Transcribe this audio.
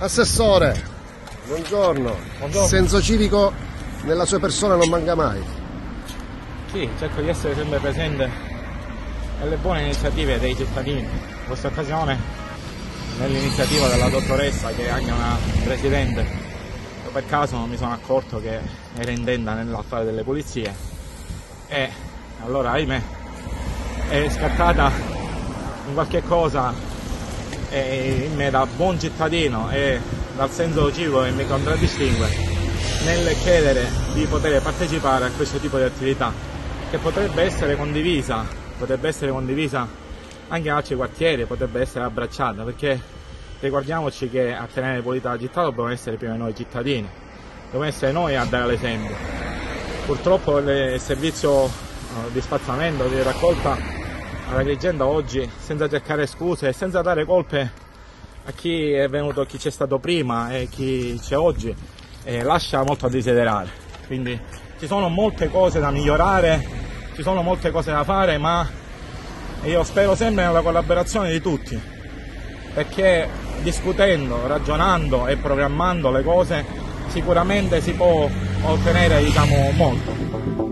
Assessore, buongiorno. Buongiorno. Senso civico nella sua persona non manca mai. Sì, cerco di essere sempre presente nelle buone iniziative dei cittadini. In questa occasione, nell'iniziativa della dottoressa, che è anche una presidente, io per caso non mi sono accorto che era intenta nell'affare delle pulizie e allora, ahimè, è scattata in qualche cosa in me da buon cittadino e dal senso civico che mi contraddistingue nel chiedere di poter partecipare a questo tipo di attività che potrebbe essere condivisa anche in altri quartieri, potrebbe essere abbracciata, perché ricordiamoci che a tenere pulita la città dobbiamo essere prima noi cittadini, dobbiamo essere noi a dare l'esempio. Purtroppo il servizio di spazzamento, di raccolta all'Agrigento oggi, senza cercare scuse e senza dare colpe a chi è venuto, chi c'è stato prima e chi c'è oggi, lascia molto a desiderare. Quindi ci sono molte cose da migliorare, ci sono molte cose da fare, ma io spero sempre nella collaborazione di tutti, perché discutendo, ragionando e programmando le cose sicuramente si può ottenere, molto.